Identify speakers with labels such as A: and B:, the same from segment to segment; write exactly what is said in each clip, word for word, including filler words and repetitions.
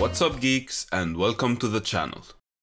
A: What's up, geeks, and welcome to the channel.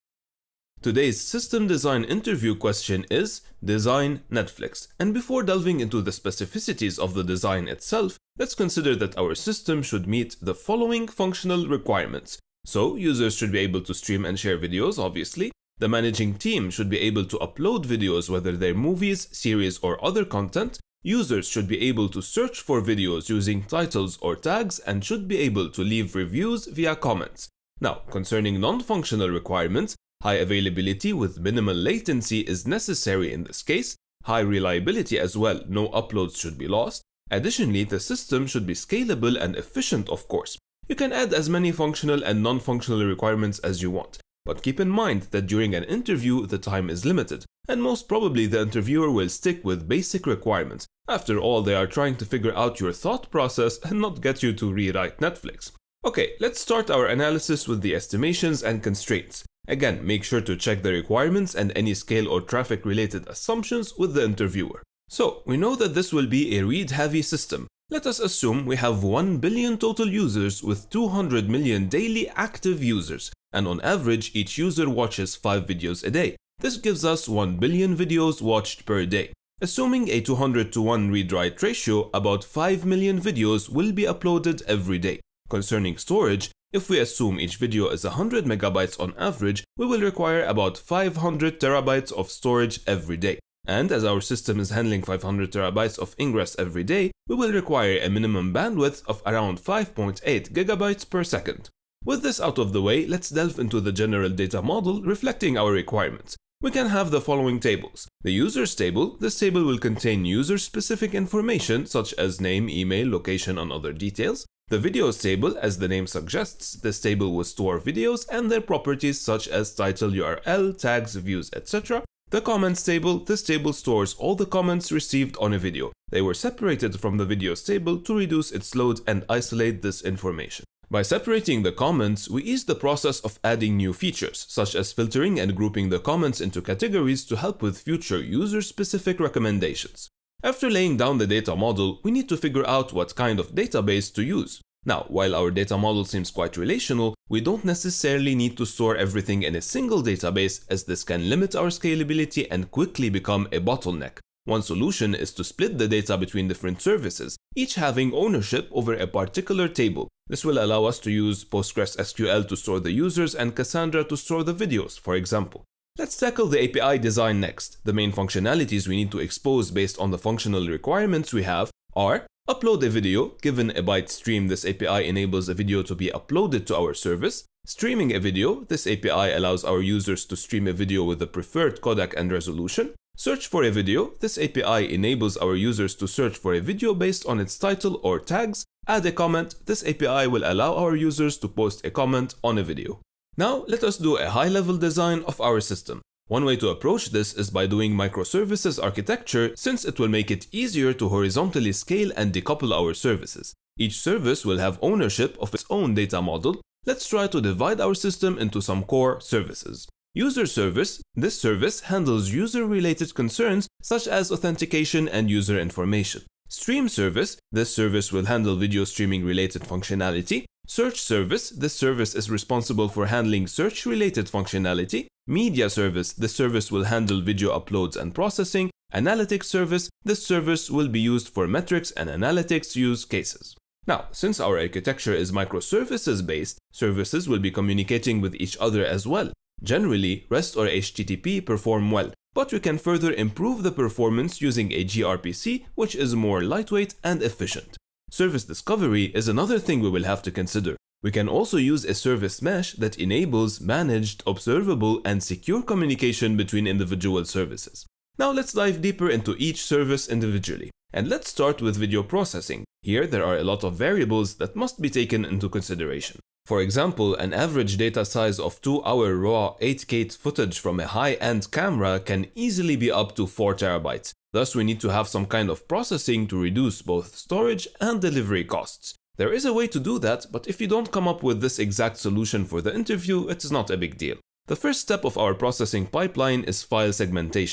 A: Today's system design interview question is Design Netflix, and before delving into the specificities of the design itself, let's consider that our system should meet the following functional requirements. So, users should be able to stream and share videos, obviously. The managing team should be able to upload videos, whether they're movies, series, or other content. Users should be able to search for videos using titles or tags and should be able to leave reviews via comments. Now, concerning non-functional requirements, high availability with minimal latency is necessary in this case, high reliability as well, no uploads should be lost. Additionally, the system should be scalable and efficient, of course. You can add as many functional and non-functional requirements as you want. But keep in mind that during an interview, the time is limited, and most probably the interviewer will stick with basic requirements. After all, they are trying to figure out your thought process and not get you to rewrite Netflix. Okay, let's start our analysis with the estimations and constraints. Again, make sure to check the requirements and any scale or traffic related assumptions with the interviewer. So, we know that this will be a read-heavy system. Let us assume we have one billion total users with two hundred million daily active users, and on average each user watches five videos a day. This gives us one billion videos watched per day. Assuming a two hundred to one read-write ratio, about five million videos will be uploaded every day. Concerning storage, if we assume each video is one hundred megabytes on average, we will require about five hundred terabytes of storage every day. And as our system is handling five hundred terabytes of ingress every day, we will require a minimum bandwidth of around five point eight gigabytes per second. With this out of the way, let's delve into the general data model reflecting our requirements. We can have the following tables. The users table. This table will contain user-specific information such as name, email, location, and other details. The videos table, as the name suggests, this table will store videos and their properties such as title, U R L, tags, views, et cetera. The comments table. This table stores all the comments received on a video. They were separated from the videos table to reduce its load and isolate this information. By separating the comments, we ease the process of adding new features, such as filtering and grouping the comments into categories to help with future user-specific recommendations. After laying down the data model, we need to figure out what kind of database to use. Now, while our data model seems quite relational, we don't necessarily need to store everything in a single database, as this can limit our scalability and quickly become a bottleneck. One solution is to split the data between different services, each having ownership over a particular table. This will allow us to use PostgreSQL to store the users and Cassandra to store the videos, for example. Let's tackle the A P I design next. The main functionalities we need to expose based on the functional requirements we have are: upload a video. Given a byte stream, this A P I enables a video to be uploaded to our service. Streaming a video. This A P I allows our users to stream a video with the preferred codec and resolution. Search for a video. This A P I enables our users to search for a video based on its title or tags. Add a comment. This A P I will allow our users to post a comment on a video. Now, let us do a high-level design of our system. One way to approach this is by doing microservices architecture, since it will make it easier to horizontally scale and decouple our services. Each service will have ownership of its own data model. Let's try to divide our system into some core services. User service. This service handles user-related concerns such as authentication and user information. Stream service. This service will handle video streaming related functionality. Search service. This service is responsible for handling search-related functionality. Media service. This service will handle video uploads and processing. Analytics service. This service will be used for metrics and analytics use cases. Now, since our architecture is microservices based, services will be communicating with each other as well. Generally, REST or H T T P perform well, but we can further improve the performance using a gRPC, which is more lightweight and efficient. Service discovery is another thing we will have to consider. We can also use a service mesh that enables managed, observable, and secure communication between individual services. Now let's dive deeper into each service individually. And let's start with video processing. Here there are a lot of variables that must be taken into consideration. For example, an average data size of two hour raw eight K footage from a high-end camera can easily be up to four terabytes. Thus, we need to have some kind of processing to reduce both storage and delivery costs. There is a way to do that, but if you don't come up with this exact solution for the interview, it is not a big deal. The first step of our processing pipeline is file segmentation.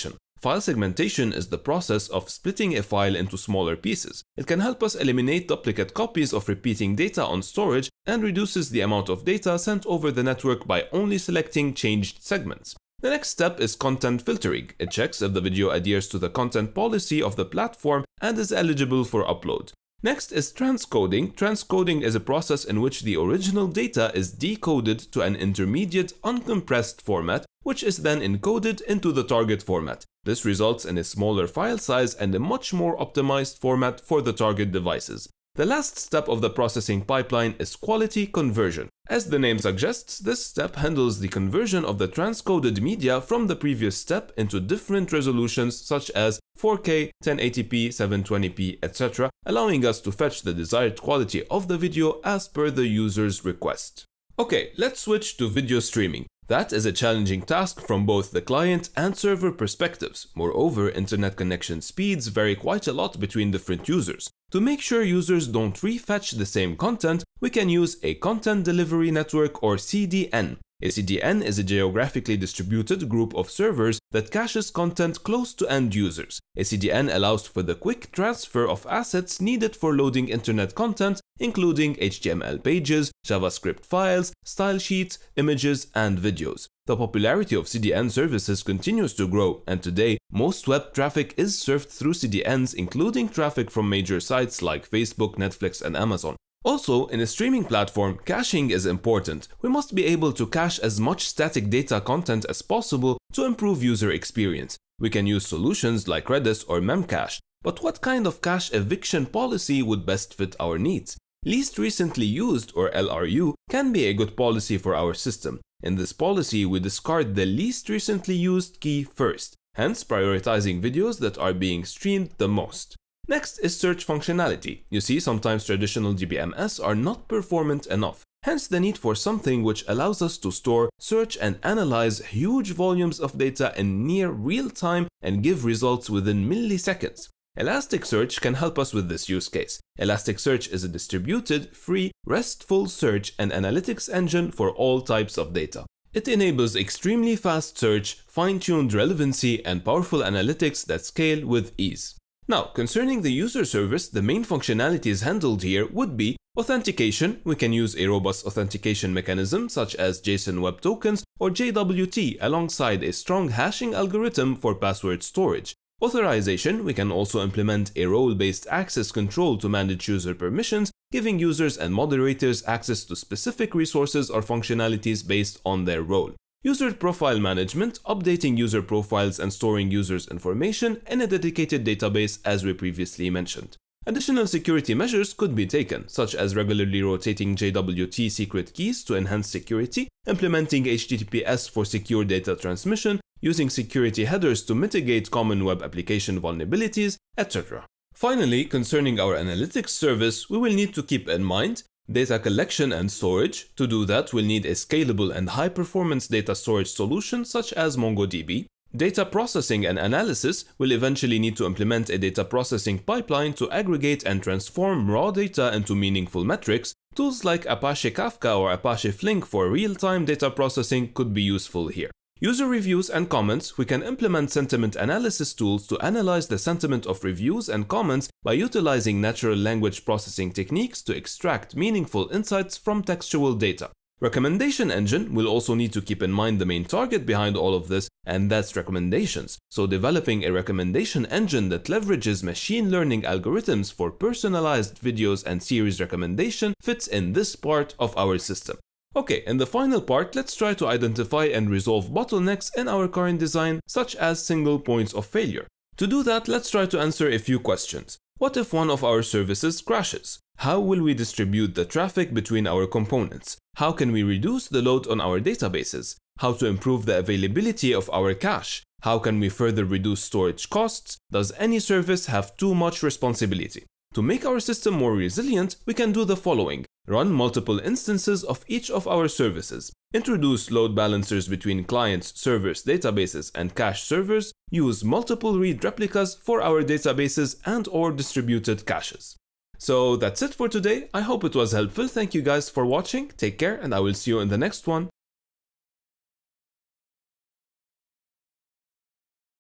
A: File segmentation is the process of splitting a file into smaller pieces. It can help us eliminate duplicate copies of repeating data on storage and reduces the amount of data sent over the network by only selecting changed segments. The next step is content filtering. It checks if the video adheres to the content policy of the platform and is eligible for upload. Next is transcoding. Transcoding is a process in which the original data is decoded to an intermediate uncompressed format, which is then encoded into the target format. This results in a smaller file size and a much more optimized format for the target devices. The last step of the processing pipeline is quality conversion. As the name suggests, this step handles the conversion of the transcoded media from the previous step into different resolutions such as four K, ten eighty p, seven twenty p, et cetera, allowing us to fetch the desired quality of the video as per the user's request. Okay, let's switch to video streaming. That is a challenging task from both the client and server perspectives. Moreover, internet connection speeds vary quite a lot between different users. To make sure users don't refetch the same content, we can use a Content Delivery Network or C D N. A C D N is a geographically distributed group of servers that caches content close to end users. A C D N allows for the quick transfer of assets needed for loading internet content, including H T M L pages, JavaScript files, style sheets, images, and videos. The popularity of C D N services continues to grow, and today, most web traffic is served through C D Ns, including traffic from major sites like Facebook, Netflix, and Amazon. Also, in a streaming platform, caching is important. We must be able to cache as much static data content as possible to improve user experience. We can use solutions like Redis or Memcache, but what kind of cache eviction policy would best fit our needs? Least recently used, or L R U, can be a good policy for our system. In this policy, we discard the least recently used key first, hence prioritizing videos that are being streamed the most. Next is search functionality. You see, sometimes traditional D B M S are not performant enough, hence the need for something which allows us to store, search, and analyze huge volumes of data in near real time and give results within milliseconds. Elasticsearch can help us with this use case. Elasticsearch is a distributed, free, RESTful search and analytics engine for all types of data. It enables extremely fast search, fine-tuned relevancy, and powerful analytics that scale with ease. Now, concerning the user service, the main functionalities handled here would be authentication. We can use a robust authentication mechanism such as JSON Web Tokens or J W T alongside a strong hashing algorithm for password storage. Authorization, we can also implement a role-based access control to manage user permissions, giving users and moderators access to specific resources or functionalities based on their role. User profile management, updating user profiles and storing users' information in a dedicated database as we previously mentioned. Additional security measures could be taken, such as regularly rotating J W T secret keys to enhance security, implementing H T T P S for secure data transmission, using security headers to mitigate common web application vulnerabilities, et cetera. Finally, concerning our analytics service, we will need to keep in mind data collection and storage. To do that, we'll need a scalable and high-performance data storage solution such as MongoDB. Data processing and analysis will eventually need to implement a data processing pipeline to aggregate and transform raw data into meaningful metrics. Tools like Apache Kafka or Apache Flink for real-time data processing could be useful here. User reviews and comments, we can implement sentiment analysis tools to analyze the sentiment of reviews and comments by utilizing natural language processing techniques to extract meaningful insights from textual data. Recommendation engine will also need to keep in mind the main target behind all of this, and that's recommendations. So developing a recommendation engine that leverages machine learning algorithms for personalized videos and series recommendation fits in this part of our system. Okay, in the final part, let's try to identify and resolve bottlenecks in our current design, such as single points of failure. To do that, let's try to answer a few questions. What if one of our services crashes? How will we distribute the traffic between our components? How can we reduce the load on our databases? How to improve the availability of our cache? How can we further reduce storage costs? Does any service have too much responsibility? To make our system more resilient, we can do the following. Run multiple instances of each of our services. Introduce load balancers between clients, servers, databases, and cache servers. Use multiple read replicas for our databases and or distributed caches. So that's it for today. I hope it was helpful. Thank you guys for watching. Take care, and I will see you in the next one.